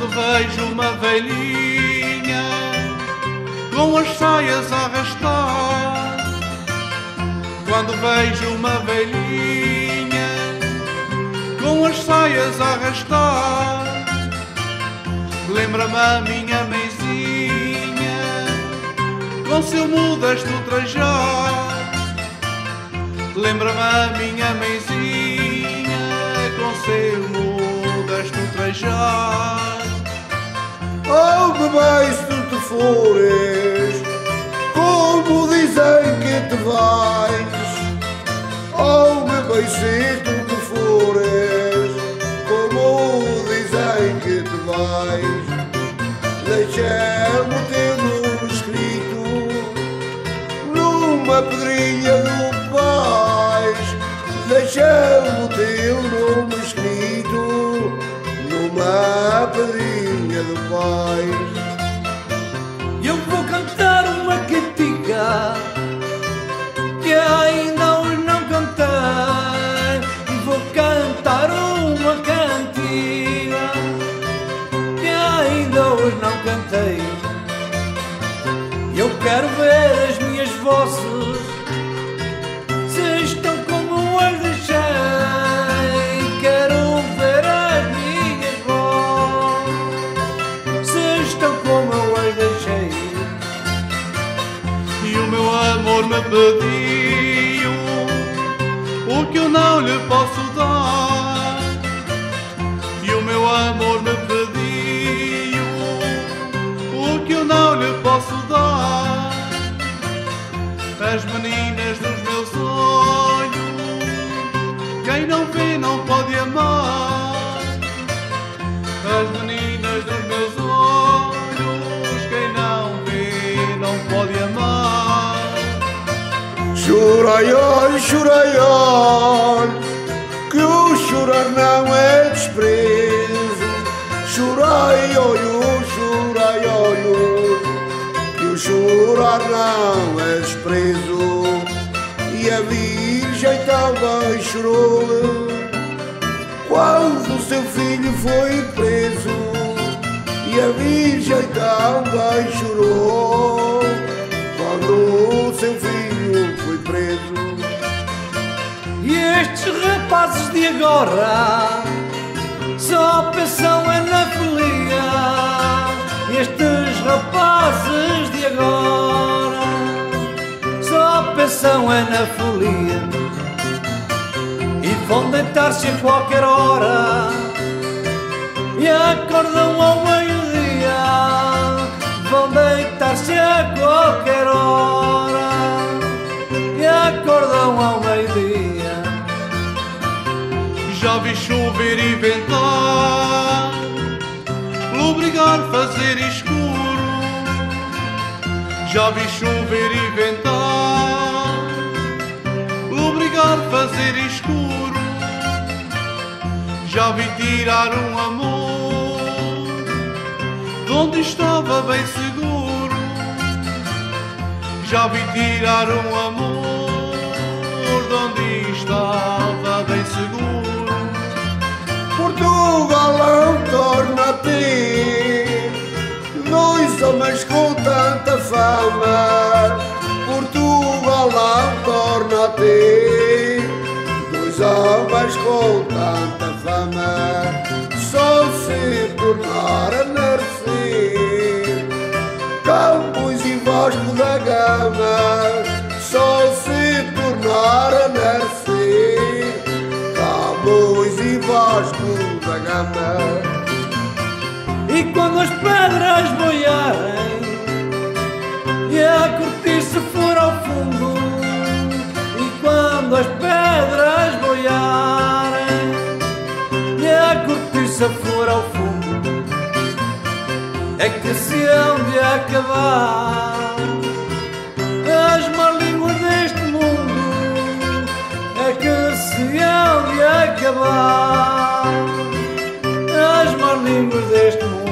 vejo uma velhinha com as saias a arrastar, quando vejo uma velhinha com as saias a arrastar, lembra-me a minha mãezinha com seu modesto trajar, lembra-me a minha mãezinha com seu modesto trajar. Oh, bebê, se tu te fores, como dizem que te vais. Oh, bebê, se tu te fores, como dizem que te vais. Deixa-me o teu nome escrito numa pedrinha do pais. Deixa-me o teu nome escrito numa pedrinha do pais. Eu vou cantar uma cantiga que ainda hoje não cantei, e vou cantar uma cantiga que ainda hoje não cantei. Eu quero ver as minhas vozes se estão como as deixei. Quero ver as minhas vozes se estão como eu as deixei. E o meu amor me pediu o que eu não lhe posso dar. E o meu amor me pediu o que eu não lhe posso dar. As meninas dos meus sonhos, quem não vê não pode amar. As meninas dos meus olhos, quem não vê não pode amar. Chorai, olhe, que o chorar não é desprezo. Chorai, olho, que o chorar não é desprezo. E a Virgem também chorou quando o seu filho foi preso. E a Virgem também chorou quando o seu filho foi preso. E estes rapazes de agora só pensam é na folia. Estes rapazes de agora só pensam é na folia. E vão deitar-se a qualquer hora e acordam ao meio-dia. Vão deitar-se a qualquer hora e acordam ao meio-dia. Já vi chover e ventar, lobrigar, fazer escuro. Já vi chover e ventar, lobrigar, fazer escuro. Já vi tirar um amor de onde estava bem seguro. Já vi tirar um amor de onde estava bem seguro. Portugal, torna-te dois homens com tanta fama. Portugal, torna-te dois homens com tanta fama. Só se tornar a nascer Campos e Vasco da Gama. Só se tornar a nascer Campos e Vasco da Gama. E quando as pedras boiarem e a cortiça for ao fundo, e quando as pedras boiarem e a cortiça for ao fundo, é que se hão de acabar as más línguas deste mundo. É que se hão de acabar as más línguas deste mundo.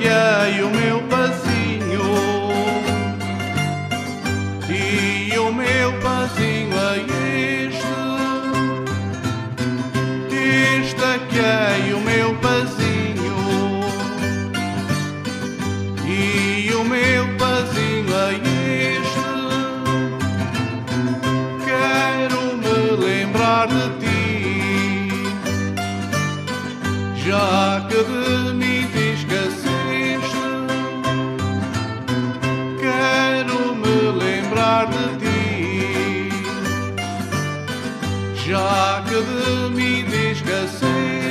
estaquei o meu pezinho, e o meu pezinho é este. Estaquei o meu pezinho, e o meu pezinho é este. Quero me lembrar de ti, já que de mim te esqueceste. Quero me lembrar de ti, já que de mim te esqueceste.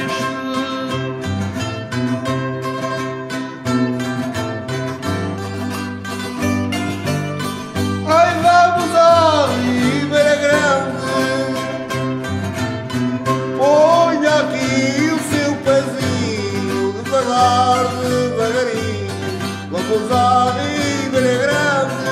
Ai, vamos à Ribeira Grande, ponha aqui o seu pezinho, devagar, devagarinho. Vamos à Ribeira Grande.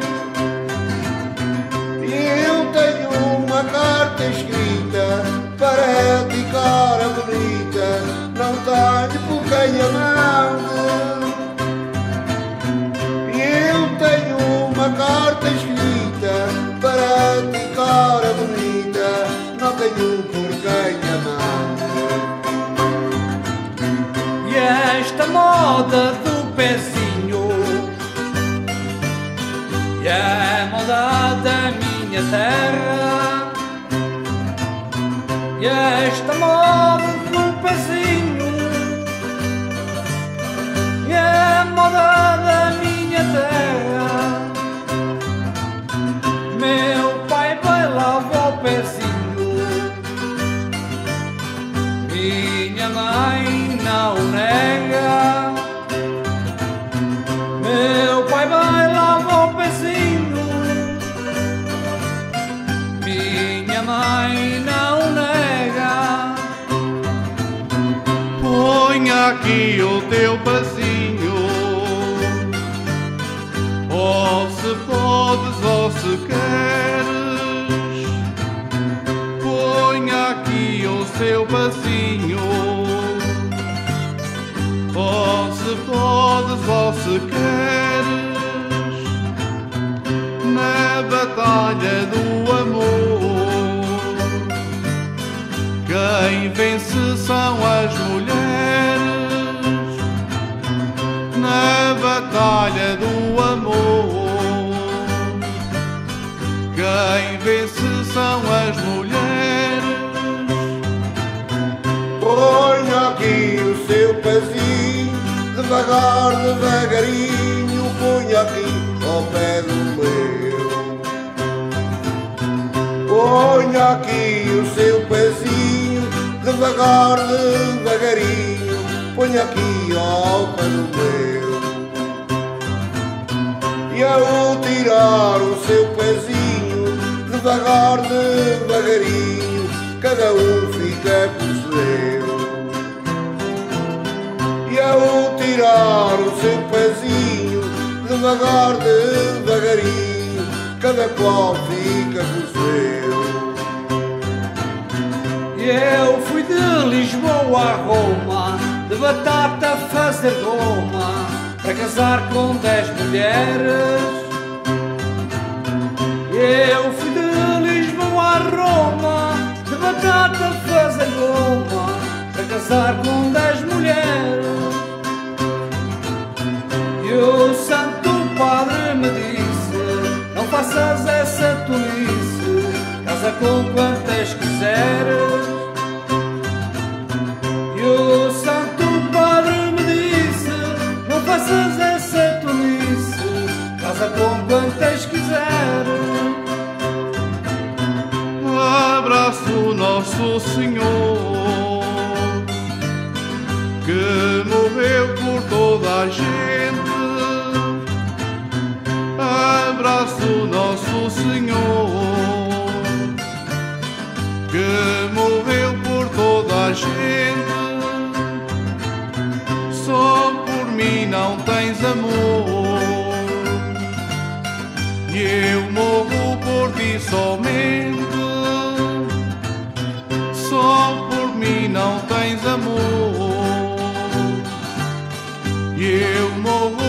Eu tenho uma carta escrita para ti, cara bonita, não tenho por quem amar-te. Eu tenho uma carta escrita para ti, cara bonita, não tenho por quem amar-te. E esta moda do pezinho e a moda da minha terra, e esta moda do pezinho e a moda da minha terra. Meu pai vai lavar o pezinho, minha mãe não nega. Meu pai vai lavar o pezinho, minha mãe não nega. Ponha aqui o teu pezinho, ou se podes ou se queres. Ponha aqui o seu pezinho, ou se podes ou se queres. Na batalha do amor, quem vence são as mulheres. Na batalha do amor, quem vence são as mulheres. Ponha aqui o seu pezinho, devagar, devagarinho, ponha aqui ao pé do meu. Ponha aqui o seu pezinho, devagar, devagarinho, ponha aqui ao pé do meu. E ao tirar o seu pezinho, devagar, devagarinho, cada um fica com o seu. E ao tirar o seu pezinho, devagar, devagarinho, cada qual fica com o seu. E eu fui de Lisboa a Roma, de batata fazer goma, para casar com 10 mulheres. Eu fui de Lisboa a Roma, de batata fazer goma, para casar com 10 mulheres. E o santo padre me disse, não faças essa tolice, casa com quantas quiseres. E o santo padre me disse, não faças essa tolice, casa com quantas quiseres. Abraço Nosso Senhor, que morreu por toda a gente. Abraço Nosso Senhor, que morreu por toda a gente. Só por mim não tens amor, e eu morro por ti somente. Só por mim não tens amor, eu morro